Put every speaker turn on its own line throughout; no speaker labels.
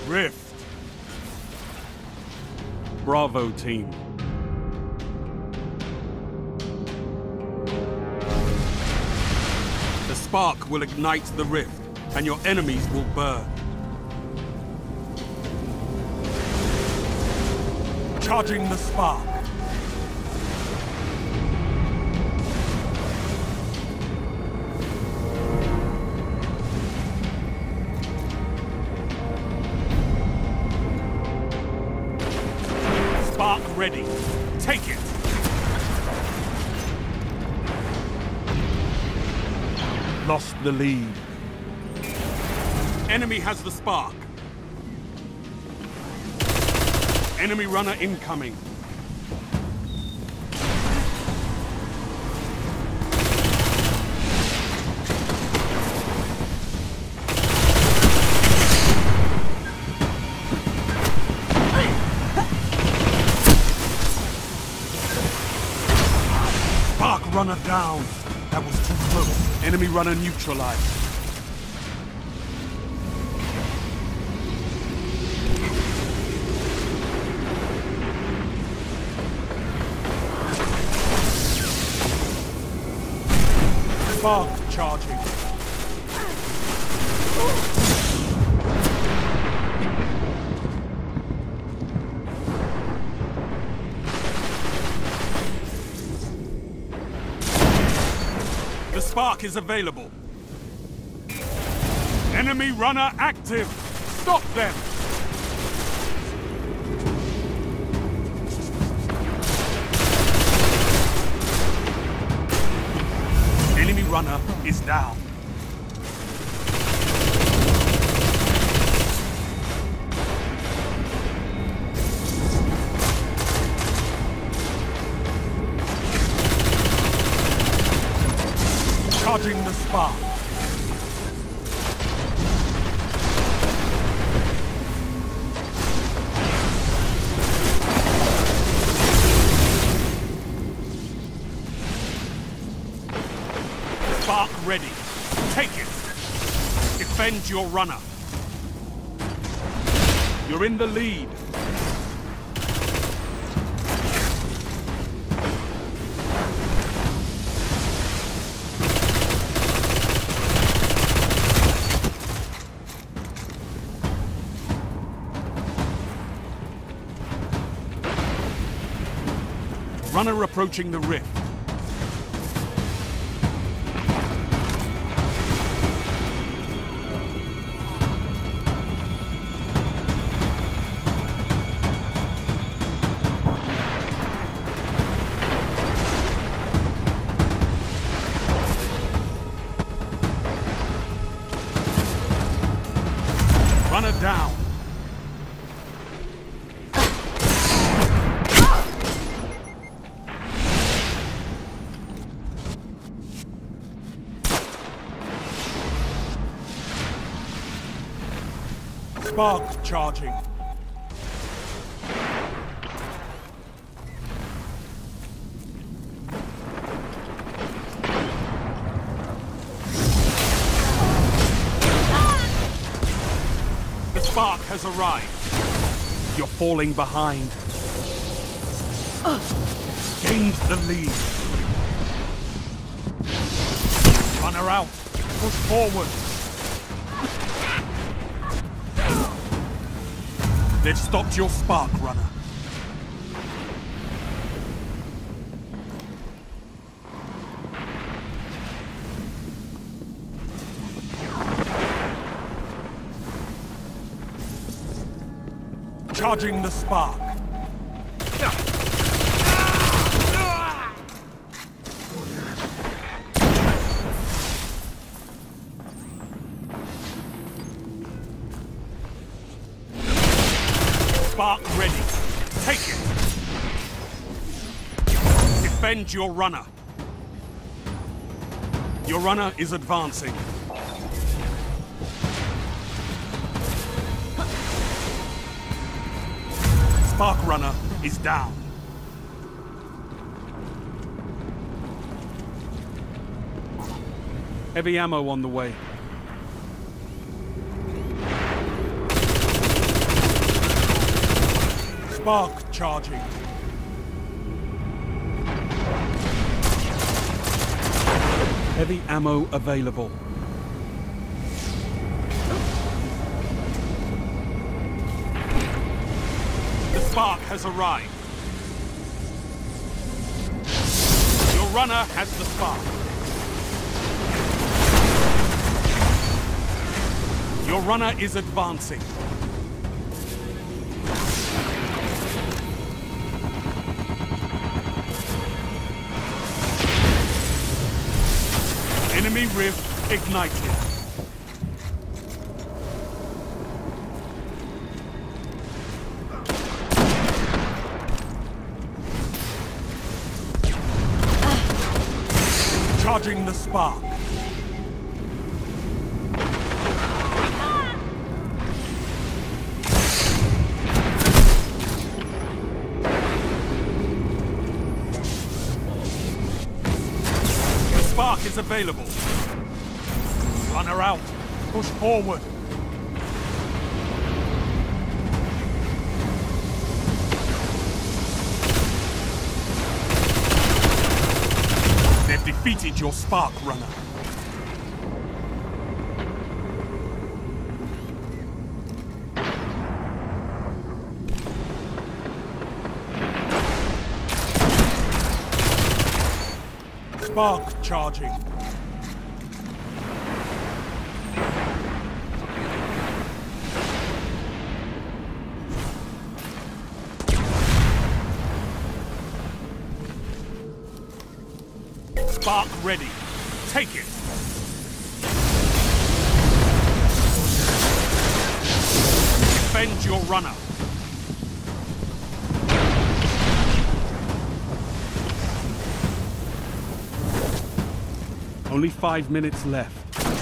Rift. Bravo, team. The spark will ignite the rift, and your enemies will burn. Charging the spark. Spark ready. Take it. Lost the lead. Enemy has the spark. Enemy runner incoming. Spark runner down. That was too close. Enemy runner neutralized. Spark charging. The spark is available. Enemy runner active. Stop them. Enemy runner is down. Charging the spark. Spark ready. Take it. Defend your runner. You're in the lead. Runner approaching the rift. Runner down. Spark charging. The spark has arrived. You're falling behind. Gained the lead. Runner out. Push forward. They've stopped your spark, runner. Charging the spark. Spark ready. Take it. Defend your runner. Your runner is advancing. Spark runner is down. Heavy ammo on the way. Spark charging. Heavy ammo available. The spark has arrived. Your runner has the spark. Your runner is advancing. Enemy rift ignited. Charging the spark. The spark is available. Runner out. Push forward. They've defeated your spark runner. Spark charging. Spark ready. Take it. Defend your runner. Only 5 minutes left.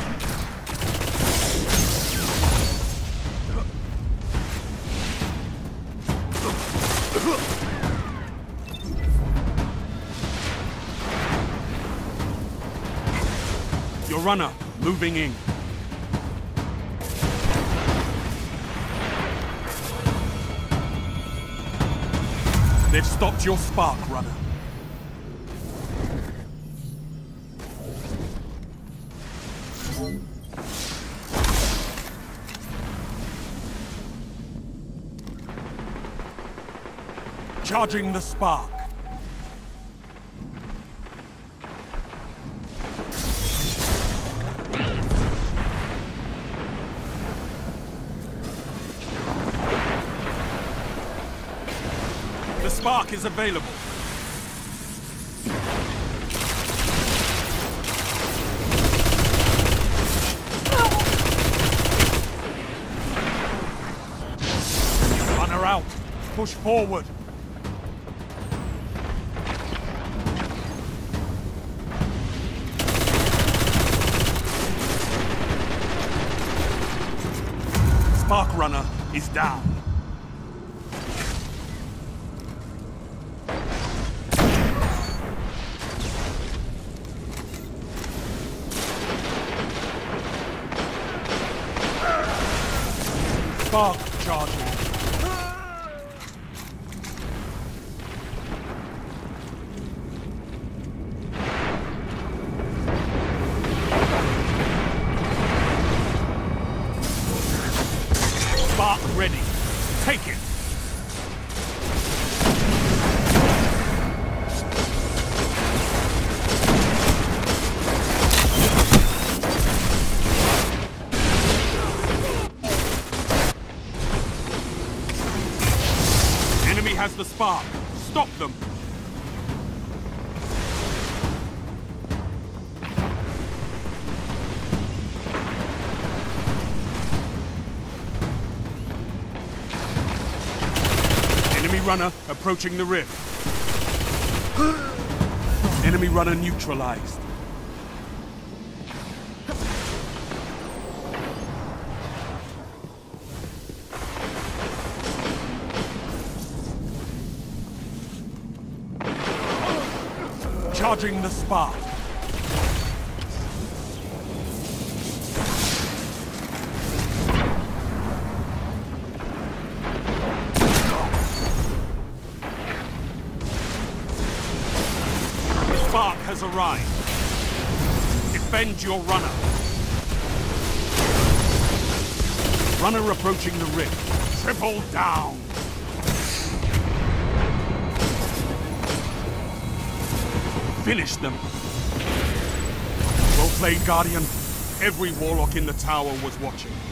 Your runner moving in. They've stopped your spark runner. Charging the spark. The spark is available. Runner out. Push forward. Spark runner is down. Spark charging. Spark ready. Take it. Enemy has the spark. Stop them. Enemy runner approaching the rift. Enemy runner neutralized. Charging the spark. has arrived. Defend your runner. Runner approaching the rift. Triple down. Finish them. Well played, Guardian. Every warlock in the tower was watching.